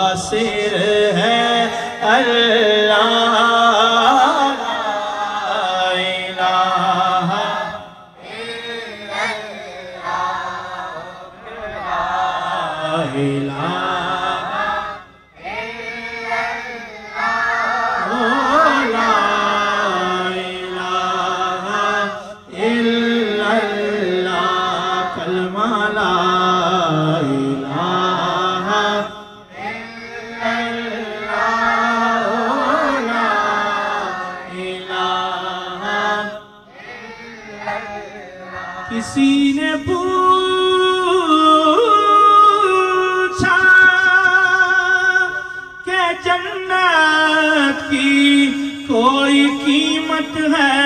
नासिर है अल्लाह किसी ने पूछा कि जन्नत की कोई कीमत है,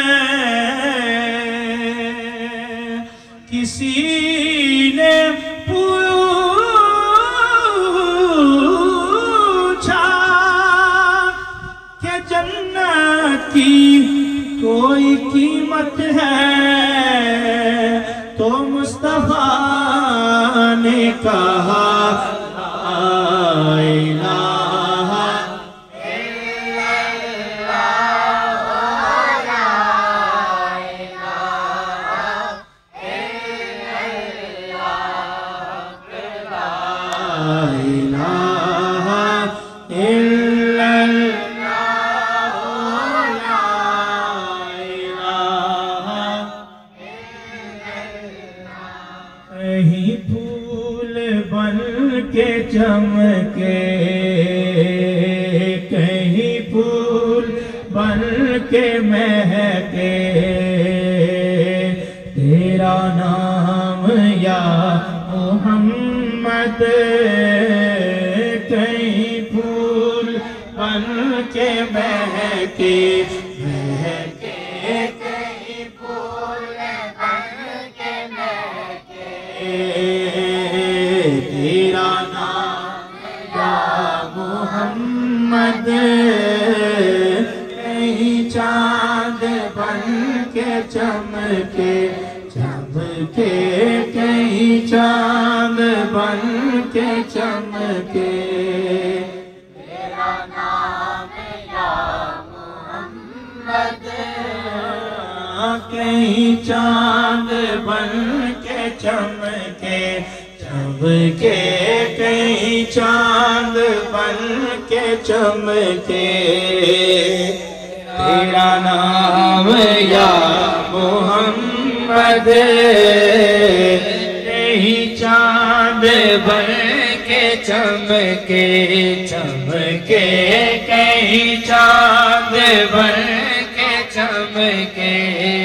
किसी ने पूछा कि जन्नत की कोई कीमत है, तो मुस्तफा ने कहा ला इलाहा इल्लल्लाह ला इलाहा कहीं फूल बन के चमके, कहीं फूल बन के महके, तेरा नाम या मोहम्मद, कहीं फूल बन के महके, तेरा नाम या मोहम्मद, कहीं चाँद बन के चमके, चमके कहीं चाँद बन के चमके, तेरा नाम या मोहम्मद, कहीं चाँद बन के चमके, चमके कहीं चाँद बन के चमके, तेरा नाम या मोहम्मद, कहीं चाँद बन के चमके, चमके कहीं चाँद बन के चमके,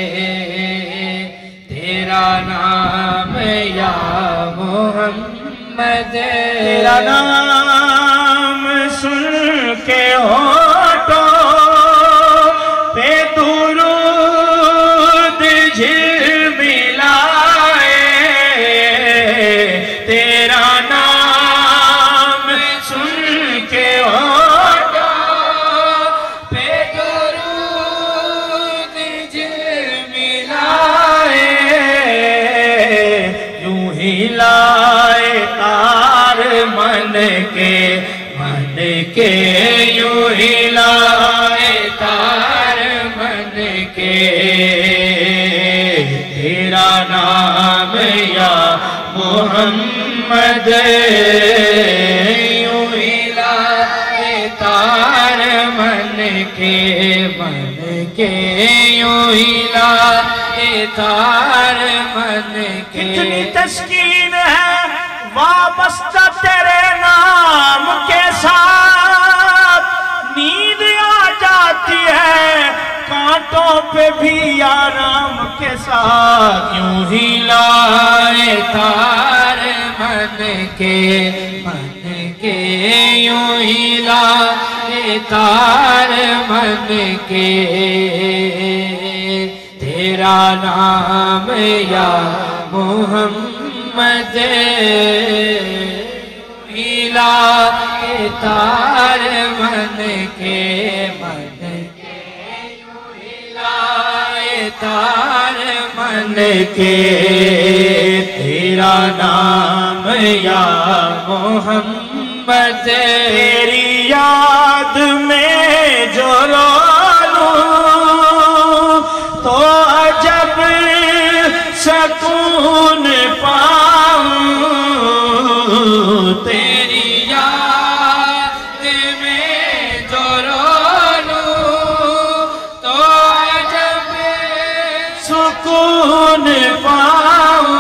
तेरा नाम या मोहम्मद, तेरा नाम सुन के होठों पे दुरूद झिलमिलाए, तेरा नाम सुन के होठों पे दुरूद झिलमिलाए, यूं ही लाए तार मन के यूं ही लाए तार मन के, तेरा नाम या मोहम्मद, यूं ही लाए तार मन के यूं ही लाए तार मन के, कितनी तस्कीन है वाबस्ता तेरे नाम के साथ, नींद आ जाती है कांटों पे भी आराम के साथ, यूं ही लाए तार मन के यूं ही लाए तार मन के, तेरा नाम या मोहम्मद, हिला के तार मन के हिलाए तार मन के, तेरा नाम या मोहम्मद, تیری یاد میں جو رو لوں تو عجب سکون پاؤں، تیری یاد میں جو رو لوں تو عجب سکون پاؤں،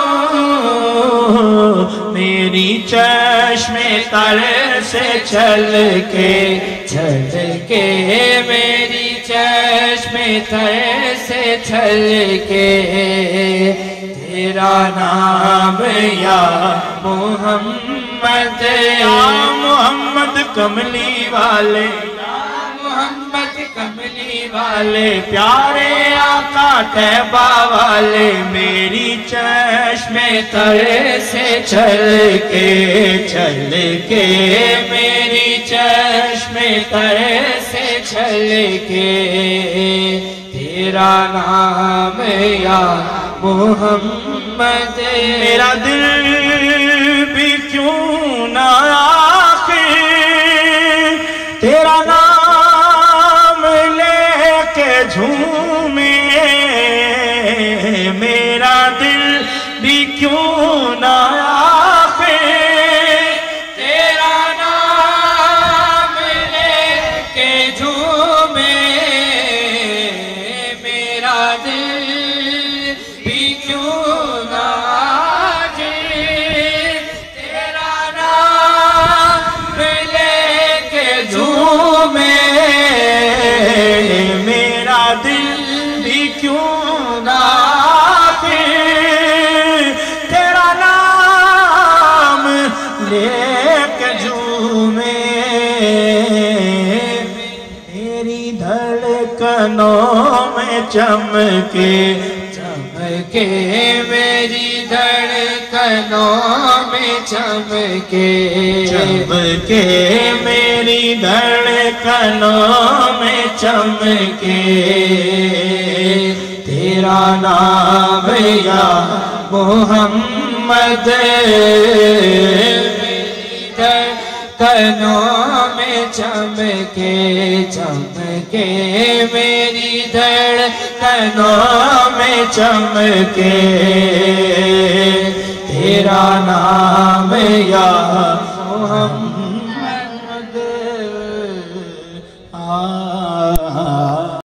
میری چشم تر سے چل کے میری چشم تر سے چل کے تیرا نام یا محمد، یا محمد کملی والے، محمد کملی والے پیارے آقا طیبہ والے، میری چشم تر سے چل کے میری چشم تر سے چل کے تیرا نام یا محمد، میرا دل بھی کیوں نہ آخر تیرا نام لے کے جھومے، میرا دل بھی کیوں نہ آخر تیرا نام لے کے جھومے، میرا دل بھی کیوں نہ آجے، تیرا نام لے کے جھومے، میرا دل بھی کیوں نہ آخر تیرا نام لے کے جھومے، میری دھڑکنوں میں چمکے میری دھڑکنوں میں چمکے میری دھڑکنوں میں چمکے تیرا نام یا محمد، میری دھڑکنوں میں چمکے میری دھڑکنوں میں چمکے تیرا نام یا محمد۔